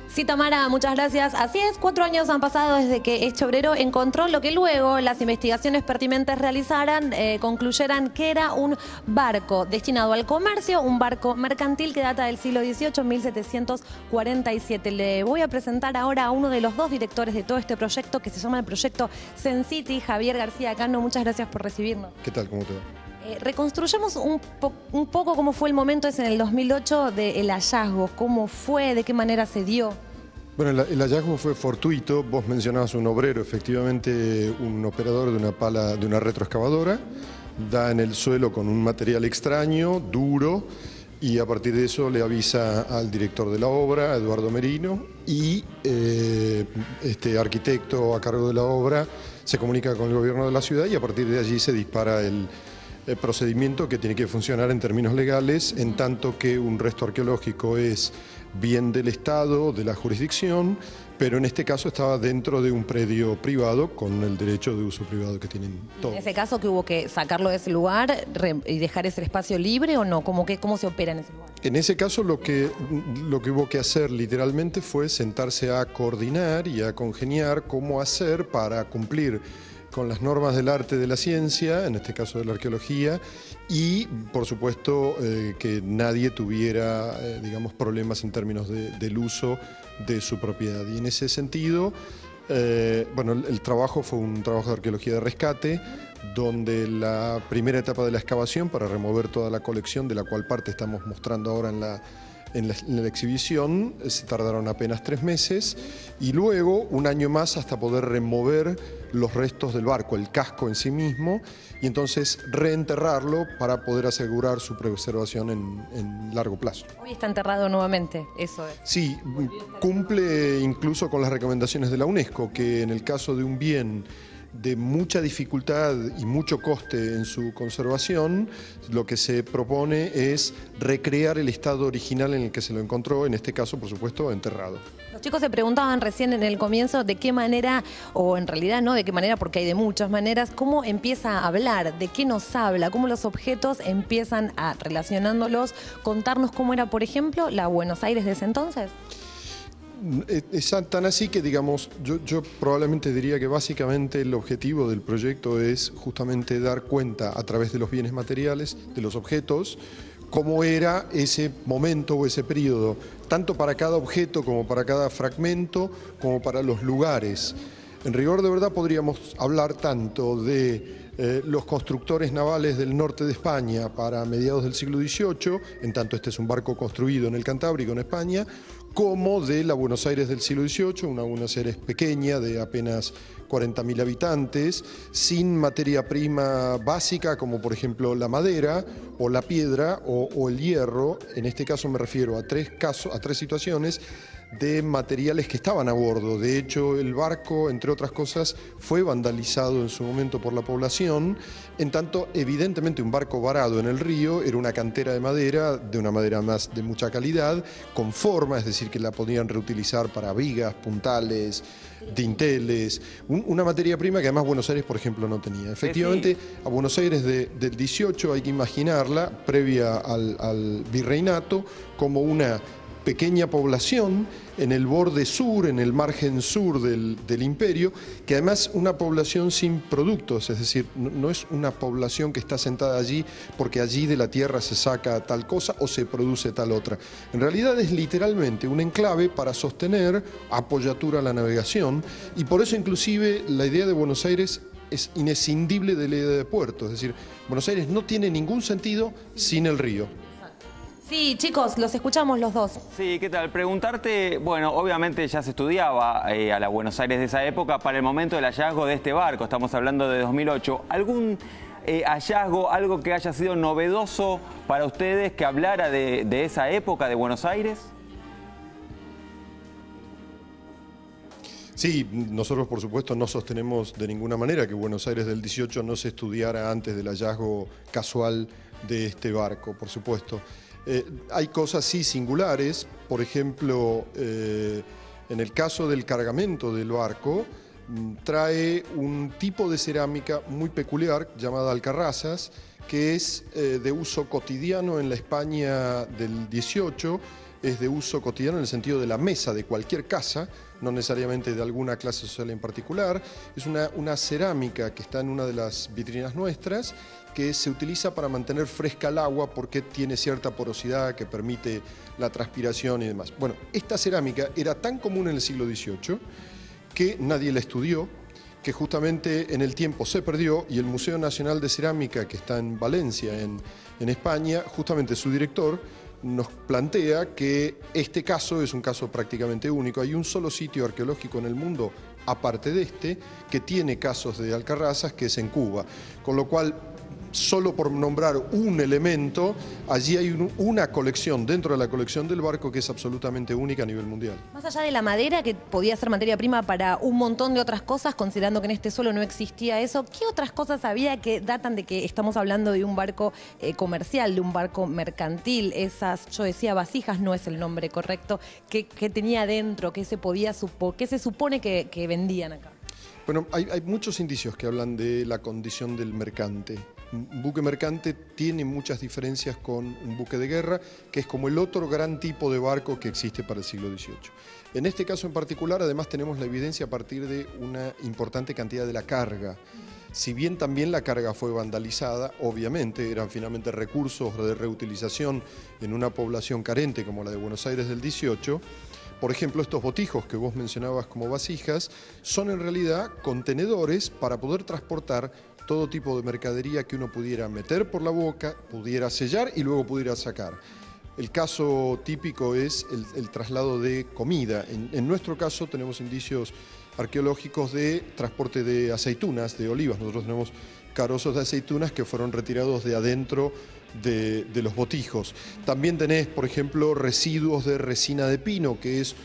Sí, Tamara, muchas gracias. Así es, 4 años han pasado desde que este obrero encontró lo que luego las investigaciones pertinentes concluyeran que era un barco destinado al comercio, un barco mercantil que data del siglo XVIII, 1747. Le voy a presentar ahora a uno de los 2 directores de todo este proyecto, que se llama el proyecto Sencity, Javier García Cano. Muchas gracias por recibirnos. ¿Qué tal? ¿Cómo te va? Reconstruyamos un poco cómo fue el momento ese en el 2008 del hallazgo, cómo fue, de qué manera se dio. Bueno, el hallazgo fue fortuito. Vos mencionabas un obrero, efectivamente un operador de una pala, de una retroexcavadora, da en el suelo con un material extraño, duro, y a partir de eso le avisa al director de la obra, Eduardo Merino, y este arquitecto a cargo de la obra se comunica con el gobierno de la ciudad y a partir de allí se dispara el procedimiento que tiene que funcionar en términos legales, en tanto que un resto arqueológico es bien del Estado, de la jurisdicción, pero en este caso estaba dentro de un predio privado con el derecho de uso privado que tienen todos. ¿En ese caso que hubo que sacarlo de ese lugar y dejar ese espacio libre o no? ¿Cómo se opera en ese lugar? En ese caso lo que hubo que hacer literalmente fue sentarse a coordinar y a congeniar cómo hacer para cumplir con las normas del arte de la ciencia, en este caso de la arqueología, y por supuesto que nadie tuviera, digamos, problemas en términos del uso de su propiedad. Y en ese sentido, bueno, el trabajo fue un trabajo de arqueología de rescate, donde la primera etapa de la excavación para remover toda la colección, de la cual parte estamos mostrando ahora en la exhibición, se tardaron apenas 3 meses y luego 1 año más hasta poder remover los restos del barco, el casco en sí mismo, y entonces reenterrarlo para poder asegurar su preservación en largo plazo. Hoy está enterrado nuevamente, eso es. Sí, cumple incluso con las recomendaciones de la UNESCO, que en el caso de un bien de mucha dificultad y mucho coste en su conservación, lo que se propone es recrear el estado original en el que se lo encontró, en este caso, por supuesto, enterrado. Los chicos se preguntaban recién en el comienzo de qué manera, o en realidad no de qué manera, porque hay de muchas maneras, cómo empieza a hablar, de qué nos habla, cómo los objetos empiezan a, relacionándolos, contarnos cómo era, por ejemplo, la Buenos Aires de ese entonces. Es tan así que, digamos, yo probablemente diría que básicamente el objetivo del proyecto es justamente dar cuenta a través de los bienes materiales, de los objetos, cómo era ese momento o ese periodo, tanto para cada objeto como para cada fragmento, como para los lugares. En rigor de verdad podríamos hablar tanto de los constructores navales del norte de España para mediados del siglo XVIII, en tanto este es un barco construido en el Cantábrico, en España, como de la Buenos Aires del siglo XVIII, una Buenos Aires pequeña de apenas 40.000 habitantes, sin materia prima básica como por ejemplo la madera o la piedra o el hierro. En este caso me refiero a 3 situaciones de materiales que estaban a bordo. De hecho, el barco, entre otras cosas, fue vandalizado en su momento por la población, en tanto, evidentemente, un barco varado en el río era una cantera de una madera más de mucha calidad, con forma, es decir, que la podían reutilizar para vigas, puntales, dinteles, una materia prima que además Buenos Aires, por ejemplo, no tenía. Efectivamente, a Buenos Aires del 18 hay que imaginarla, previa al virreinato, como una pequeña población en el borde sur, en el margen sur del imperio, que además una población sin productos, es decir, no es una población que está sentada allí porque allí de la tierra se saca tal cosa o se produce tal otra. En realidad es literalmente un enclave para sostener apoyatura a la navegación, y por eso inclusive la idea de Buenos Aires es inescindible de la idea de puerto, es decir, Buenos Aires no tiene ningún sentido sin el río. Sí, chicos, los escuchamos los 2. Sí, ¿qué tal? Preguntarte, bueno, obviamente ya se estudiaba a la Buenos Aires de esa época para el momento del hallazgo de este barco, estamos hablando de 2008. ¿Algún hallazgo, algo que haya sido novedoso para ustedes que hablara de esa época de Buenos Aires? Sí, nosotros por supuesto no sostenemos de ninguna manera que Buenos Aires del 18 no se estudiara antes del hallazgo casual de este barco, por supuesto. Hay cosas sí singulares, por ejemplo, en el caso del cargamento del barco, trae un tipo de cerámica muy peculiar llamada alcarrazas, que es de uso cotidiano en la España del 18, es de uso cotidiano en el sentido de la mesa de cualquier casa, no necesariamente de alguna clase social en particular. Es una cerámica que está en una de las vitrinas nuestras, que se utiliza para mantener fresca el agua porque tiene cierta porosidad que permite la transpiración y demás. Bueno, esta cerámica era tan común en el siglo XVIII que nadie la estudió, que justamente en el tiempo se perdió, y el Museo Nacional de Cerámica, que está en Valencia, en España, justamente su director nos plantea que este caso es un caso prácticamente único. Hay un solo sitio arqueológico en el mundo, aparte de este, que tiene casos de alcarrazas, que es en Cuba. Con lo cual, solo por nombrar un elemento, allí hay una colección dentro de la colección del barco que es absolutamente única a nivel mundial. Más allá de la madera, que podía ser materia prima para un montón de otras cosas, considerando que en este suelo no existía eso, ¿qué otras cosas había que datan de que estamos hablando de un barco comercial, de un barco mercantil? Esas, yo decía vasijas, no es el nombre correcto, ¿qué tenía adentro? ¿Qué se supone que vendían acá? Bueno, hay muchos indicios que hablan de la condición del mercante. Un buque mercante tiene muchas diferencias con un buque de guerra, que es como el otro gran tipo de barco que existe para el siglo XVIII. En este caso en particular, además, tenemos la evidencia a partir de una importante cantidad de la carga. Si bien también la carga fue vandalizada, obviamente eran finalmente recursos de reutilización en una población carente como la de Buenos Aires del XVIII. Por ejemplo, estos botijos que vos mencionabas como vasijas son en realidad contenedores para poder transportar todo tipo de mercadería que uno pudiera meter por la boca, pudiera sellar y luego pudiera sacar. El caso típico es el traslado de comida. En nuestro caso tenemos indicios arqueológicos de transporte de aceitunas, de olivas. Nosotros tenemos carozos de aceitunas que fueron retirados de adentro de los botijos. También tenés, por ejemplo, residuos de resina de pino, que es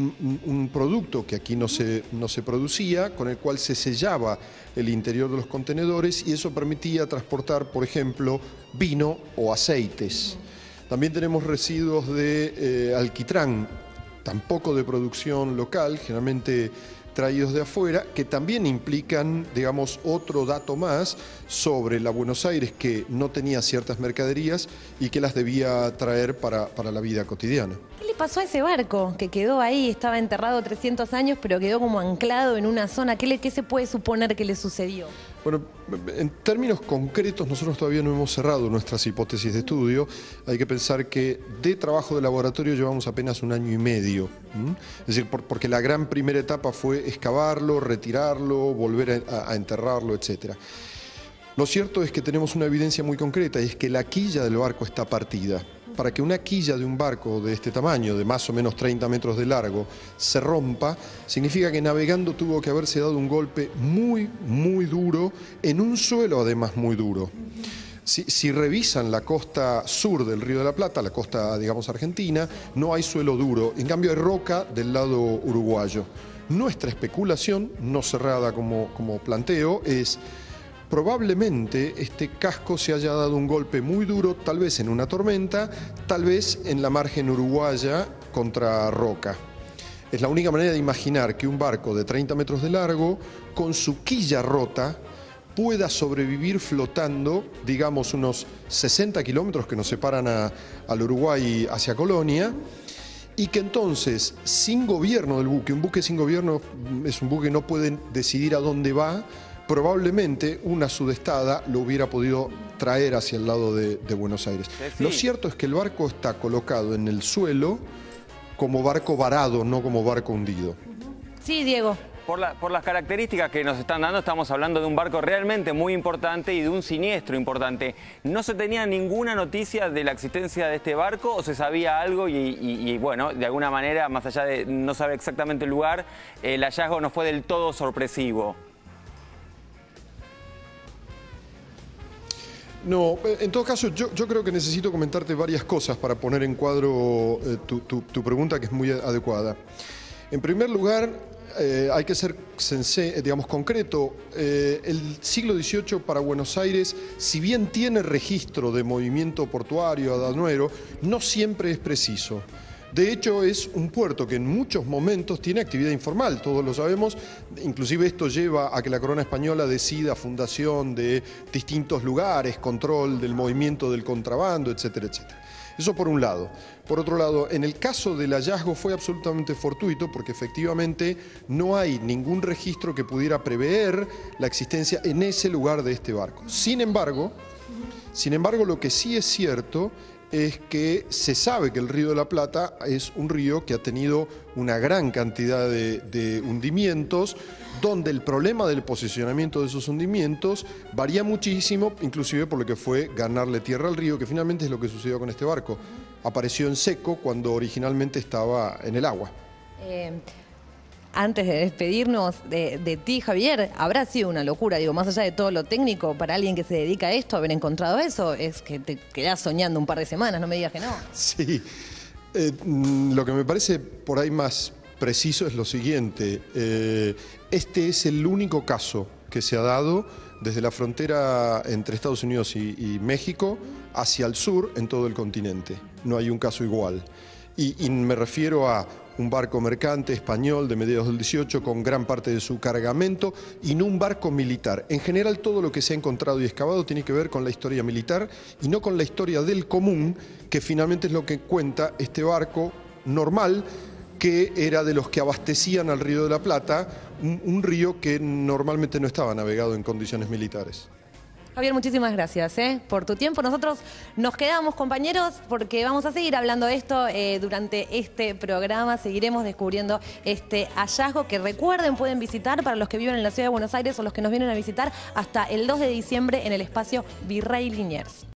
un producto que aquí no se producía, con el cual se sellaba el interior de los contenedores y eso permitía transportar, por ejemplo, vino o aceites. También tenemos residuos de alquitrán, tampoco de producción local, generalmente traídos de afuera, que también implican, digamos, otro dato más sobre la Buenos Aires que no tenía ciertas mercaderías y que las debía traer para la vida cotidiana. ¿Qué le pasó a ese barco que quedó ahí? Estaba enterrado 300 años, pero quedó como anclado en una zona. ¿Qué se puede suponer que le sucedió? Bueno, en términos concretos, nosotros todavía no hemos cerrado nuestras hipótesis de estudio. Hay que pensar que de trabajo de laboratorio llevamos apenas 1 año y medio. Es decir, porque la gran primera etapa fue excavarlo, retirarlo, volver a enterrarlo, etc. Lo cierto es que tenemos una evidencia muy concreta, y es que la quilla del barco está partida. Para que una quilla de un barco de este tamaño, de más o menos 30 metros de largo, se rompa, significa que navegando tuvo que haberse dado un golpe muy, muy duro, en un suelo además muy duro. Si revisan la costa sur del Río de la Plata, la costa, digamos, argentina, no hay suelo duro, en cambio hay roca del lado uruguayo. Nuestra especulación, no cerrada como planteo, es: probablemente este casco se haya dado un golpe muy duro, tal vez en una tormenta, tal vez en la margen uruguaya contra roca. Es la única manera de imaginar que un barco de 30 metros de largo, con su quilla rota, pueda sobrevivir flotando, digamos, unos 60 kilómetros que nos separan al Uruguay hacia Colonia, y que entonces, sin gobierno del buque, un buque sin gobierno es un buque que no puede decidir a dónde va, probablemente una sudestada lo hubiera podido traer hacia el lado de Buenos Aires. Sí. Lo cierto es que el barco está colocado en el suelo como barco varado, no como barco hundido. Sí, Diego. Por las características que nos están dando, estamos hablando de un barco realmente muy importante y de un siniestro importante. ¿No se tenía ninguna noticia de la existencia de este barco o se sabía algo y bueno, de alguna manera, más allá de no saber exactamente el lugar, el hallazgo no fue del todo sorpresivo? No, en todo caso yo creo que necesito comentarte varias cosas para poner en cuadro tu pregunta, que es muy adecuada. En primer lugar, hay que ser digamos, concreto. El siglo XVIII para Buenos Aires, si bien tiene registro de movimiento portuario aduanero, no siempre es preciso. De hecho, es un puerto que en muchos momentos tiene actividad informal, todos lo sabemos. Inclusive esto lleva a que la corona española decida fundación de distintos lugares, control del movimiento del contrabando, etcétera, etcétera. Eso por un lado. Por otro lado, en el caso del hallazgo fue absolutamente fortuito porque efectivamente no hay ningún registro que pudiera prever la existencia en ese lugar de este barco. Sin embargo, lo que sí es cierto es que se sabe que el Río de la Plata es un río que ha tenido una gran cantidad de hundimientos, donde el problema del posicionamiento de esos hundimientos varía muchísimo, inclusive por lo que fue ganarle tierra al río, que finalmente es lo que sucedió con este barco. Apareció en seco cuando originalmente estaba en el agua. Antes de despedirnos de ti, Javier, habrá sido una locura, digo, más allá de todo lo técnico, para alguien que se dedica a esto, haber encontrado eso, es que te quedás soñando un par de semanas, no me digas que no. Sí, lo que me parece por ahí más preciso es lo siguiente, este es el único caso que se ha dado desde la frontera entre Estados Unidos y México hacia el sur en todo el continente, no hay un caso igual. Y me refiero a un barco mercante español de mediados del 18 con gran parte de su cargamento y no un barco militar. En general todo lo que se ha encontrado y excavado tiene que ver con la historia militar y no con la historia del común, que finalmente es lo que cuenta este barco normal, que era de los que abastecían al Río de la Plata, un río que normalmente no estaba navegado en condiciones militares. Javier, muchísimas gracias por tu tiempo. Nosotros nos quedamos, compañeros, porque vamos a seguir hablando de esto durante este programa. Seguiremos descubriendo este hallazgo que, recuerden, pueden visitar para los que viven en la ciudad de Buenos Aires o los que nos vienen a visitar hasta el 2 de diciembre en el espacio Virrey Liniers.